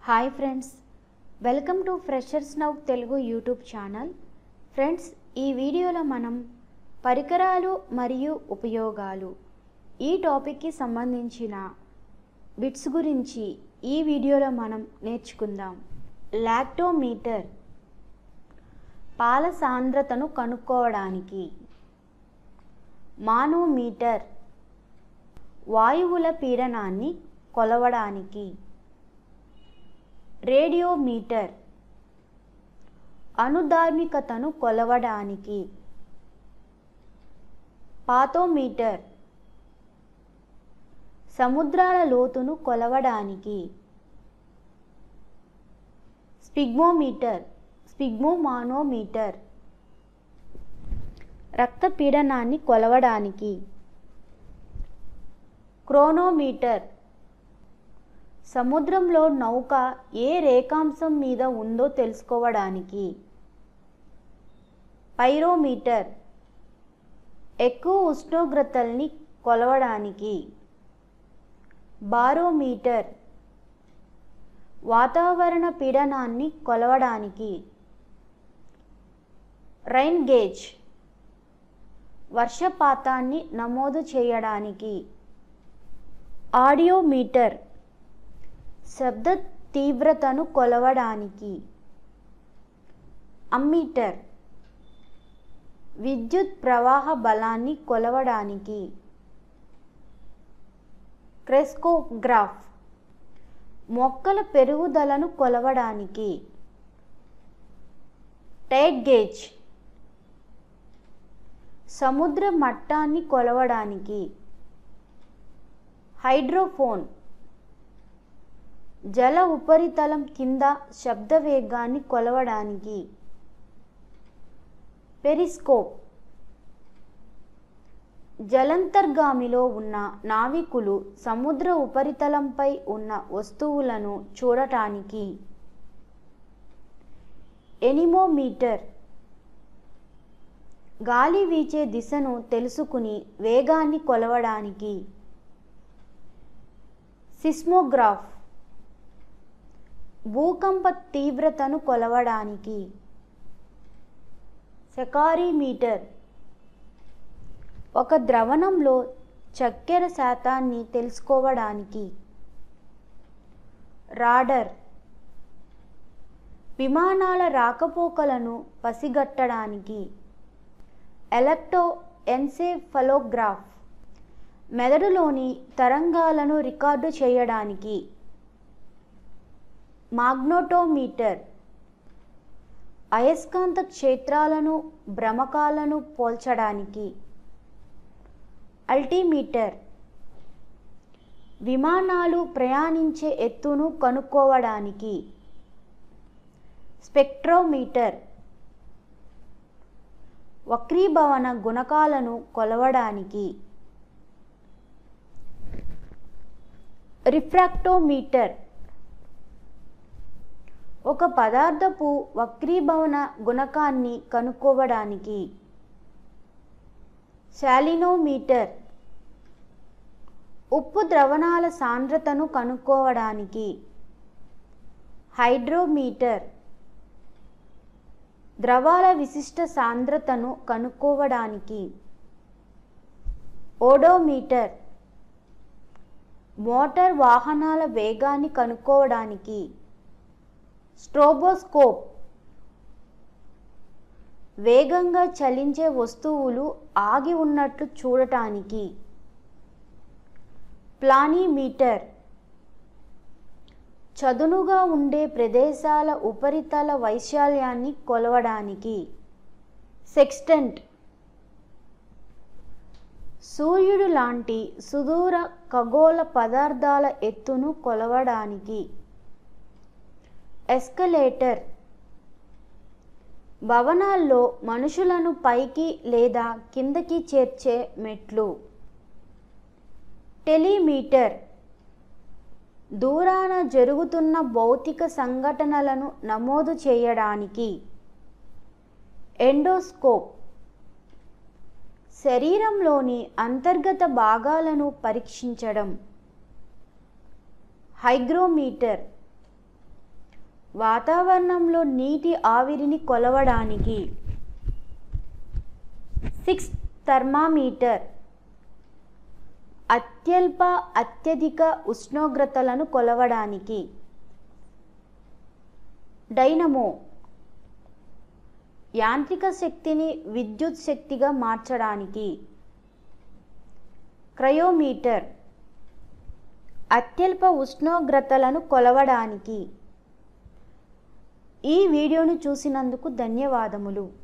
Hi friends, welcome to freshers now Telugu YouTube channel. Friends, ఈ వీడియోలో మనం పరికరాలు మరియు ఉపయోగాలు ఈ టాపిక్కి సంబంధించిన బిట్స్ గురించి ఈ వీడియోలో మనం నేర్చుకుందాం. లాక్టోమీటర్ పాల సాంద్రతను కనుక్కోవడానికి, మానోమీటర్ వాయువుల పీడనాన్ని కొలవడానికి, రేడియోమీటర్ అణుధార్మికతను కొలవడానికి, పాతోమీటర్ సముద్రాల లోతును కొలవడానికి, స్పిగ్మోమానోమీటర్ రక్త పీడనాన్ని కొలవడానికి, క్రోనోమీటర్ సముద్రంలో నౌక ఏ రేఖాంశం మీద ఉందో తెలుసుకోవడానికి, పైరోమీటర్ ఎక్కువ ఉష్ణోగ్రతల్ని కొలవడానికి, బారోమీటర్ వాతావరణ పీడనాన్ని కొలవడానికి, రైన్ గేజ్ వర్షపాతాన్ని నమోదు చేయడానికి, ఆడియోమీటర్ శబ్ద తీవ్రతను కొలవడానికి, అమ్మీటర్ విద్యుత్ ప్రవాహ బలాన్ని కొలవడానికి, క్రెస్కోగ్రాఫ్ మొక్కల పెరుగుదలను కొలవడానికి, టైడ్ గేజ్ సముద్ర మట్టాన్ని కొలవడానికి, హైడ్రోఫోన్ జల ఉపరితలం కింద శబ్ద వేగాన్ని కొలవడానికి, పెరిస్కోప్ జలాంతర్గామిలో ఉన్న నావికులు సముద్ర ఉపరితలంపై ఉన్న వస్తువులను చూడటానికి, ఎనిమోమీటర్ గాలి వీచే దిశను తెలుసుకుని వేగాన్ని కొలవడానికి, సిస్మోగ్రాఫ్ భూకంప తీవ్రతను కొలవడానికి, సెకారీమీటర్ ఒక ద్రవణంలో చక్కెర శాతాన్ని తెలుసుకోవడానికి, రాడర్ విమానాల రాకపోకలను పసిగట్టడానికి, ఎలక్ట్రోఎన్సెఫలోగ్రాఫ్ మెదడులోని తరంగాలను రికార్డు చేయడానికి, మాగ్నెటోమీటర్ అయస్కాంత క్షేత్రాలను భ్రమకాలను పోల్చడానికి, అల్టిమీటర్ విమానాలు ప్రయాణించే ఎత్తును కనుక్కోవడానికి, స్పెక్ట్రోమీటర్ వక్రీభవన గుణకాలను కొలవడానికి, రిఫ్రాక్టోమీటర్ ఒక పదార్థపు వక్రీభవన గుణకాన్ని కనుక్కోవడానికి, శాలినోమీటర్ ఉప్పు ద్రవణాల సాంద్రతను కనుక్కోవడానికి, హైడ్రోమీటర్ ద్రవాల విశిష్ట సాంద్రతను కనుక్కోవడానికి, ఓడోమీటర్ మోటార్ వాహనాల వేగాన్ని కనుక్కోవడానికి, స్ట్రోబోస్కోప్ వేగంగా చలించే వస్తువులు ఆగి ఉన్నట్లు చూడటానికి, ప్లానిమీటర్ చదునుగా ఉండే ప్రదేశాల ఉపరితల వైశాల్యాన్ని కొలవడానికి, సెక్స్టెంట్ సూర్యుడు లాంటి సుదూర ఖగోళ పదార్థాల ఎత్తును కొలవడానికి, ఎస్కలేటర్ భవనాల్లో మనుషులను పైకి లేదా కిందకి చేర్చే మెట్లు, టెలిమీటర్ దూరాన జరుగుతున్న భౌతిక సంఘటనలను నమోదు చేయడానికి, ఎండోస్కోప్ శరీరంలోని అంతర్గత భాగాలను పరీక్షించడం, హైగ్రోమీటర్ వాతావరణంలో నీటి ఆవిరిని కొలవడానికి. 6 థర్మామీటర్. అత్యల్ప అత్యధిక ఉష్ణోగ్రతలను కొలవడానికి. డైనమో. యాంత్రిక శక్తిని విద్యుత్ శక్తిగా మార్చడానికి. క్రయోమీటర్. అత్యల్ప ఉష్ణోగ్రతలను కొలవడానికి. ఈ వీడియోను చూసినందుకు ధన్యవాదములు.